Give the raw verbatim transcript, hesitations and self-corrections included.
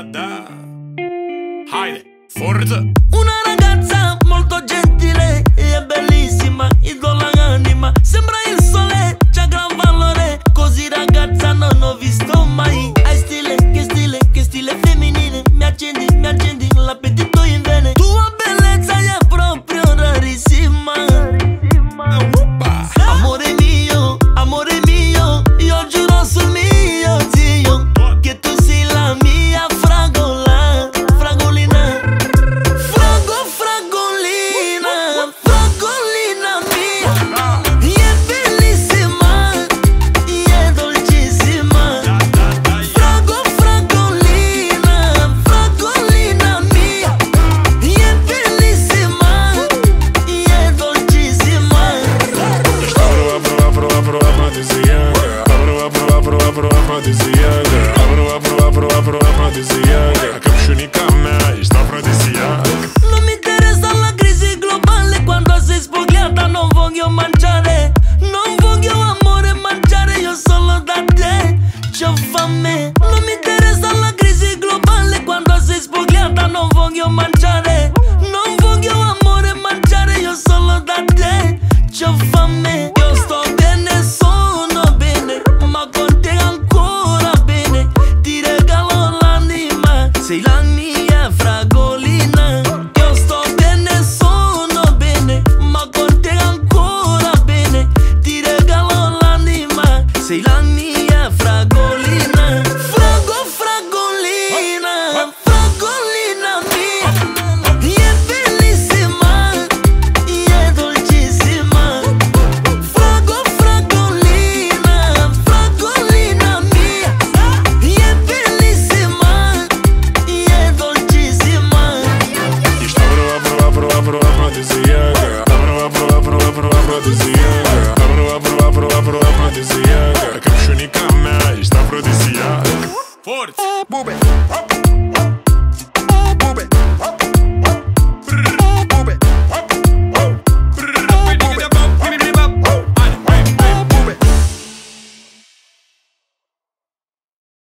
da, da. Haide, forza! Una ragazza molto gentile e bellissima, idola anima, sembra il sole, c'ha gran valore. Così ragazza non ho visto mai. Hai stile, che stile, che stile femminile. Mi accendi, mi accendi l'appetito in vene. Tua bellezza è proprio rarissima. Amore mio, amore mio, io giuro sul mio zio che tu sei la mia fragola, fragolina. Frago, fragolina, fragolina mia. E bellissima, e dolcissima. Frago, fragolina, fragolina mia. E bellissima, e dolcissima. Abro, abro, abro, abro, afrodisíaca. Abro, abro, abro, abro, afrodisíaca. Abro, abro, abro, abro, afrodisíaca. A capșunica mea ești afrodisíaca. Non mi interessa la crisi globale, quando sei spogliata non voglio mangiare. Non voglio amore mangiare, io solo da te c'ho fame. Non mi interessa la crisi globale, quando sei spogliata non voglio mangiare. Non voglio amore mangiare, io solo da te c'ho fame. Io sto bene, sono bene, ma con te ancora bene. Ti regalo l'anima, sei la mia fragolina. Io sto bene, sono bene, ma con te ancora bene. Ti regalo l'anima, sei la mia fragolina. Frago, fragolina, fragolina mia. E bellissima, e dolcissima. Frago, fragolina, fragolina mia. E bellissima, e dolcissima. Ești abro, abro, abro, abro, afrodisíaca. Abro, abro, abro, abro, afrodisíaca. Abro, abro, abro, abro, afrodisíaca. A capșunica mea ești afrodisíaca. Forță! Bube.